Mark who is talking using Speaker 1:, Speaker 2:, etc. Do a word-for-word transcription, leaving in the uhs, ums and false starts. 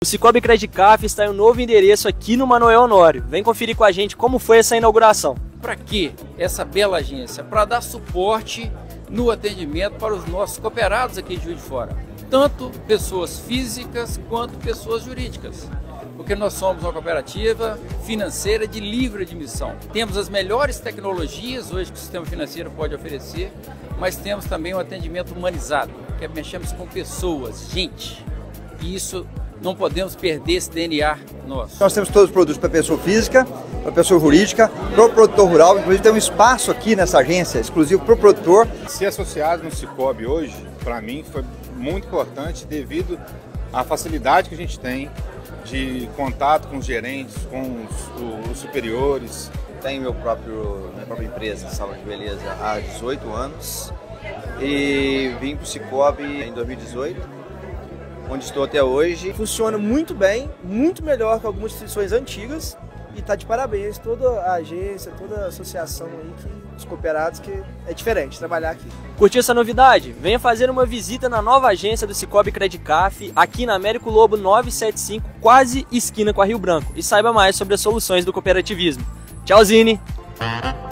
Speaker 1: Cicobi Credicaf está em um novo endereço aqui no Manoel Honório. Vem conferir com a gente como foi essa inauguração.
Speaker 2: Para que essa bela agência? Para dar suporte no atendimento para os nossos cooperados aqui de Juiz de Fora. Tanto pessoas físicas quanto pessoas jurídicas. Porque nós somos uma cooperativa financeira de livre admissão. Temos as melhores tecnologias hoje que o sistema financeiro pode oferecer, mas temos também um atendimento humanizado, que é mexemos com pessoas, gente. E isso não podemos perder esse D N A nosso.
Speaker 3: Nós temos todos os produtos para pessoa física, para pessoa jurídica, para o produtor rural. Inclusive tem um espaço aqui nessa agência exclusivo para o produtor.
Speaker 4: Ser associado no Cicobi hoje, para mim, foi muito importante devido à facilidade que a gente tem de contato com os gerentes, com os, os superiores.
Speaker 5: Tenho meu próprio, minha própria empresa, Salão de Beleza, há dezoito anos e vim para o Cicobi em dois mil e dezoito, onde estou até hoje.
Speaker 6: Funciona muito bem, muito melhor que algumas instituições antigas e está de parabéns toda a agência, toda a associação aí, que, os cooperados, que é diferente trabalhar aqui.
Speaker 1: Curtiu essa novidade? Venha fazer uma visita na nova agência do Cicobi Credicaf, aqui na Américo Lobo novecentos e setenta e cinco, quase esquina com a Rio Branco, e saiba mais sobre as soluções do cooperativismo. Tchauzinho!